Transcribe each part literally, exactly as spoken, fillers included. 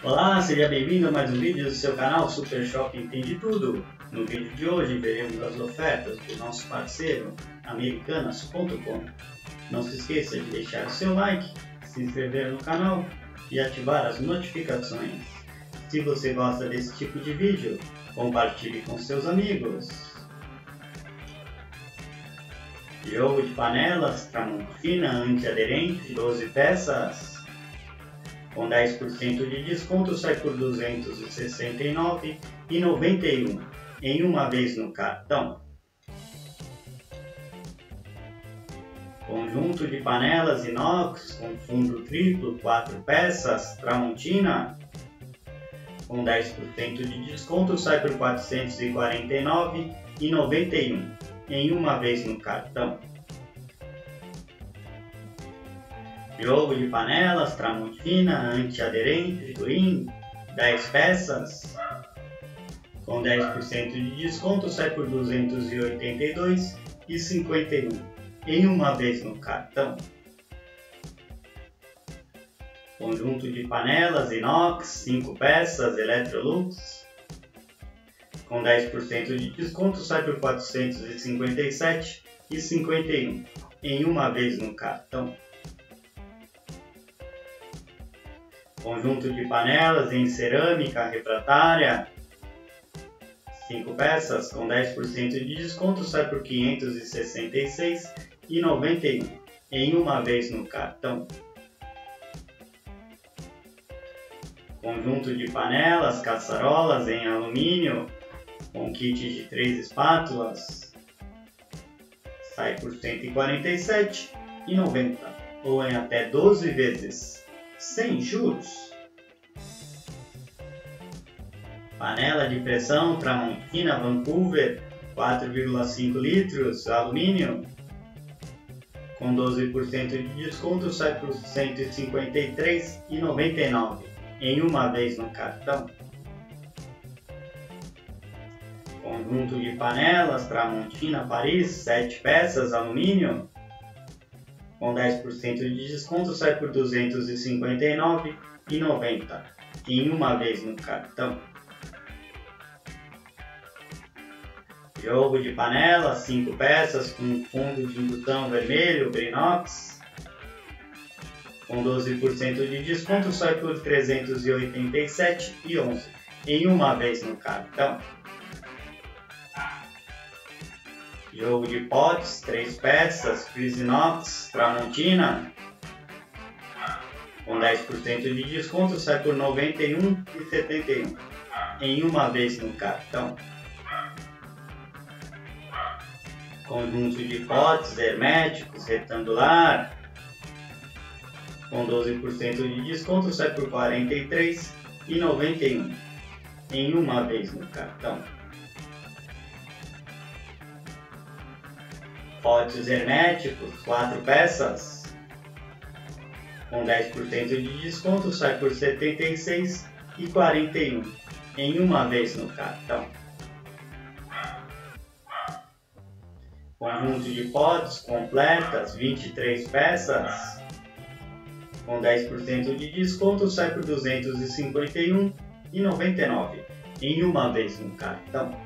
Olá, seja bem-vindo a mais um vídeo do seu canal Super Shop Entende Tudo. No vídeo de hoje veremos as ofertas do nosso parceiro Americanas ponto com. Não se esqueça de deixar o seu like, se inscrever no canal e ativar as notificações. Se você gosta desse tipo de vídeo, compartilhe com seus amigos. Jogo de panelas Tramontina antiaderente doze peças. Com dez por cento de desconto sai por duzentos e sessenta e nove reais e noventa e um centavos em uma vez no cartão. Conjunto de panelas inox com fundo triplo quatro peças Tramontina. Com dez por cento de desconto sai por quatrocentos e quarenta e nove reais e noventa e um centavos em uma vez no cartão. Jogo de panelas Tramontina antiaderente Green dez peças. Com dez por cento de desconto sai por duzentos e oitenta e dois reais e cinquenta e um centavos em uma vez no cartão. Conjunto de panelas inox cinco peças Electrolux. Com dez por cento de desconto sai por quatrocentos e cinquenta e sete reais e cinquenta e um centavos em uma vez no cartão. Conjunto de panelas em cerâmica refratária cinco peças com dez por cento de desconto sai por quinhentos e sessenta e seis reais e noventa e um centavos em uma vez no cartão. Conjunto de panelas caçarolas em alumínio com kit de três espátulas sai por cento e quarenta e sete reais e noventa centavos ou em até doze vezes sem juros. Panela de pressão Tramontina Vancouver quatro vírgula cinco litros alumínio. Com doze por cento de desconto sai por cento e cinquenta e três reais e noventa e nove centavos em uma vez no cartão. Conjunto de panelas Tramontina Paris sete peças alumínio. Com dez por cento de desconto sai por duzentos e cinquenta e nove reais e noventa centavos em uma vez no cartão. Jogo de panelas cinco peças com fundo de indução vermelho Brinox. Com doze por cento de desconto sai por trezentos e oitenta e sete reais e onze centavos em uma vez no cartão. Jogo de potes três peças Freezinox Tramontina. Com dez por cento de desconto sai por noventa e um reais e setenta e um centavos em uma vez no cartão. Conjunto de potes herméticos retangular. Com doze por cento de desconto sai por quarenta e três reais e noventa e um centavos em uma vez no cartão. Potes herméticos quatro peças. Com dez por cento de desconto sai por setenta e seis reais e quarenta e um centavos em uma vez no cartão. Conjunto de potes completas vinte e três peças. Com dez por cento de desconto sai por duzentos e cinquenta e um reais e noventa e nove centavos em uma vez no cartão.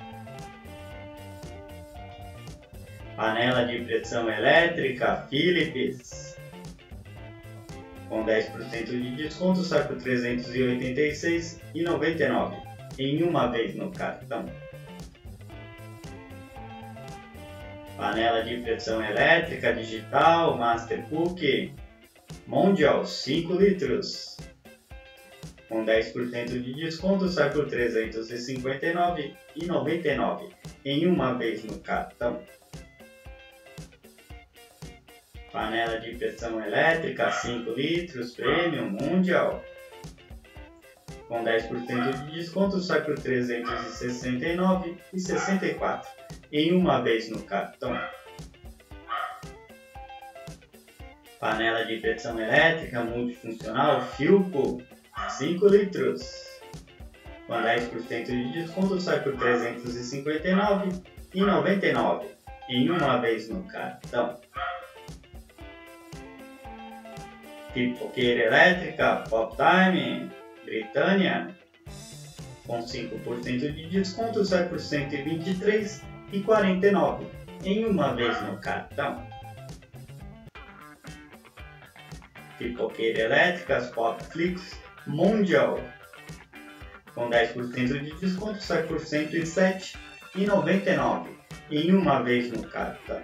Panela de pressão elétrica Philips. Com dez por cento de desconto sai por trezentos e oitenta e seis reais e noventa e nove centavos em uma vez no cartão. Panela de pressão elétrica digital Mastercook Mondial cinco litros. Com dez por cento de desconto sai por trezentos e cinquenta e nove reais e noventa e nove centavos em uma vez no cartão. Panela de pressão elétrica cinco litros Premium Mundial. Com dez por cento de desconto sai por trezentos e sessenta e nove reais e sessenta e quatro centavos em uma vez no cartão. Panela de pressão elétrica multifuncional Philco cinco litros. Com dez por cento de desconto sai por trezentos e cinquenta e nove reais e noventa e nove centavos em uma vez no cartão. Pipoqueira elétrica Pop Time Britânia, com cinco por cento de desconto, sai por cento e vinte e três reais e quarenta e nove centavos em uma vez no cartão. Pipoqueira elétrica Popflix Mundial, com dez por cento de desconto, sai por cento e sete reais e noventa e nove centavos em uma vez no cartão.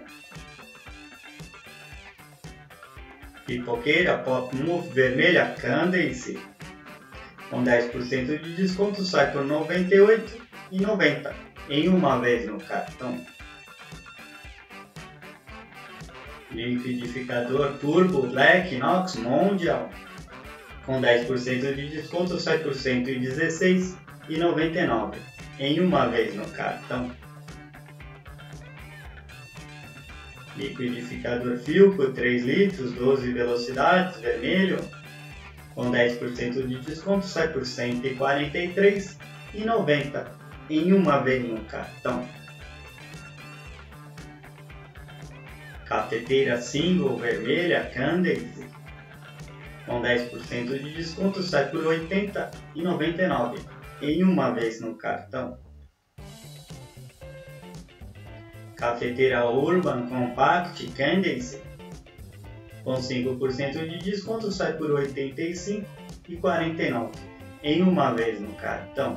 Pipoqueira Pop Move vermelha Candace, com dez por cento de desconto, sai por noventa e oito reais e noventa centavos em uma vez no cartão. Liquidificador Turbo Black Inox Mundial, com dez por cento de desconto, sai por cento e dezesseis reais e noventa e nove centavos em uma vez no cartão. Liquidificador Philco três litros, doze velocidades, vermelho, com dez por cento de desconto, sai por cento e quarenta e três reais e noventa centavos em uma vez no cartão. Cafeteira Single vermelha Candace, com dez por cento de desconto, sai por oitenta reais e noventa e nove centavos em uma vez no cartão. Cafeteira Urban Compact Candace, com cinco por cento de desconto, sai por oitenta e cinco reais e quarenta e nove centavos em uma vez no cartão.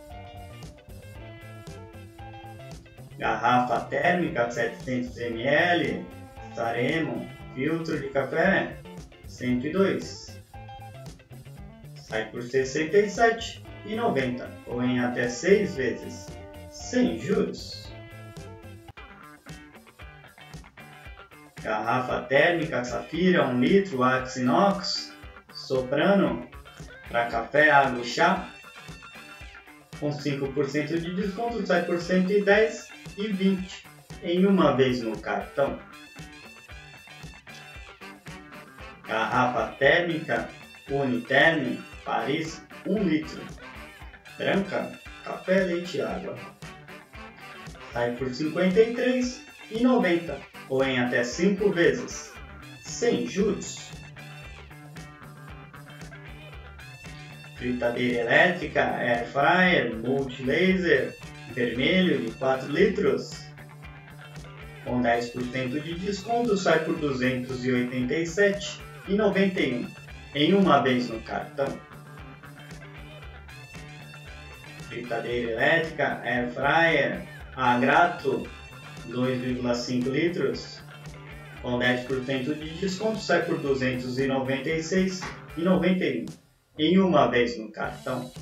Garrafa térmica setecentos mililitros Saremo, filtro de café cento e dois, sai por sessenta e sete reais e noventa centavos ou em até seis vezes sem juros. Garrafa térmica Safira um litro Axe Inox Soprano para café, água e chá, com cinco por cento de desconto, sai por cento e dez reais e vinte centavos em uma vez no cartão. Garrafa térmica Uniterme Paris um litro, branca, café, leite e água, sai por cinquenta e três reais e noventa centavos ou em até cinco vezes sem juros. Fritadeira elétrica Air Fryer Multilaser vermelho de quatro litros, com dez por cento de desconto, sai por duzentos e oitenta e sete reais e noventa e um centavos em uma vez no cartão. Fritadeira elétrica Air Fryer Agrato dois vírgula cinco litros, com dez por cento de desconto, sai por duzentos e noventa e seis reais e noventa e um centavos em uma vez no cartão.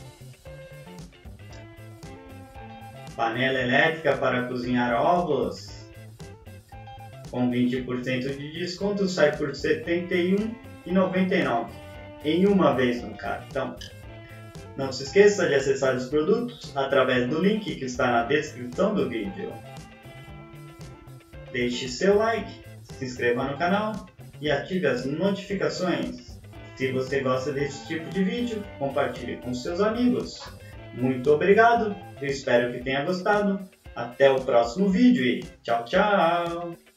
Panela elétrica para cozinhar ovos, com vinte por cento de desconto, sai por setenta e um reais e noventa e nove centavos em uma vez no cartão. Não se esqueça de acessar os produtos através do link que está na descrição do vídeo. Deixe seu like, se inscreva no canal e ative as notificações. Se você gosta desse tipo de vídeo, compartilhe com seus amigos. Muito obrigado, eu espero que tenha gostado. Até o próximo vídeo e tchau, tchau!